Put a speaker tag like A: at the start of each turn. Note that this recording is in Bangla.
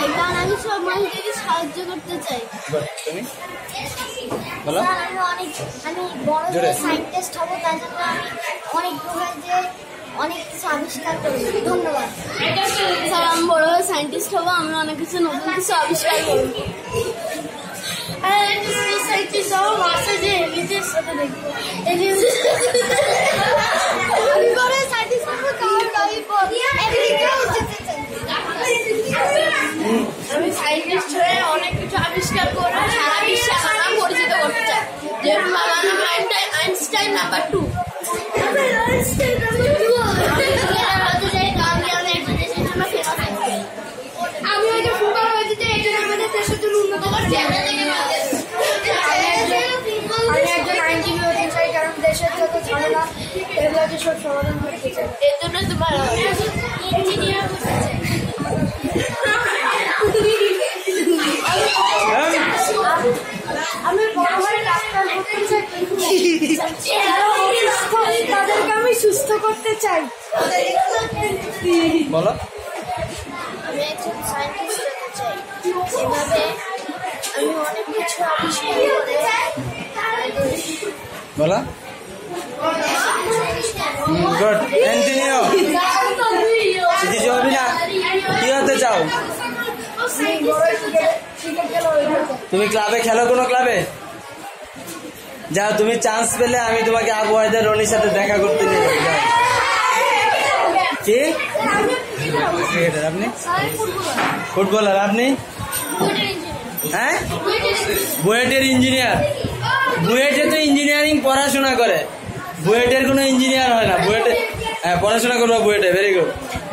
A: চাই, কারণ আমি সব মানুষকে সাহায্য করতে চাই।
B: তুমি বলো।
A: আমি বড় যে সায়েন্টিস্ট হব, তার জন্য আমি অনেক গ্রহে যে অনেক কিছু আবিষ্কার করব। ধন্যবাদ স্যার। আমি বড় সায়েন্টিস্ট হব, আমি অনেক কিছু নতুন কিছু আবিষ্কার করব। সায়েন্টিস্ট হব, মাসে যে এলিজের সাথে দেখবো। আমি বড় সায়েন্টিস্ট হব, কারণ আমি আমেরিকাও যেতে চাই। আমি সায়েন্টিস্ট হয়ে অনেক কিছু আবিষ্কার করে সারা বিশ্বের নাম পরিচিত করতে চাই। যেরকম আমার নাম আইনস্টাইন নাম্বার 2। আমি ওই যে ফুটবল হয়েছে যে এই জন্য আমাদের দেশের জন্য উন্নত করছি। আমি একজন আইনজীবী হতে চাই, কারণ দেশের যত ঝামেলা এগুলোকে সব সমাধান করতে চাই। এর জন্য তোমার ইঞ্জিনিয়ার হতে চাই। আমি বড় হয়ে ডাক্তার হতে চাই, তাদেরকে আমি সুস্থ করতে চাই।
B: বলো।
A: আমি একজন সায়েন্টিস্ট হতে চাই, যেভাবে আমি অনেক কিছু আবিষ্কার করে।
B: বলো। Good, continue. কিছু হবে না, কি হতে চাও? তুমি ক্লাবে খেলো, কোনো ক্লাবে যাও। তুমি চান্স পেলে আমি তোমাকে আবু হায়দার রনির সাথে দেখা করতে নিয়ে যাবো। কি আপনি? ফুটবলার। আপনি? হ্যাঁ, বুয়েটের ইঞ্জিনিয়ার। বুয়েটে তো ইঞ্জিনিয়ারিং পড়াশোনা করে, বুয়েটের কোনো ইঞ্জিনিয়ার হয় না। বুয়েটে হ্যাঁ পড়াশোনা করবো বুয়েটে। Very good.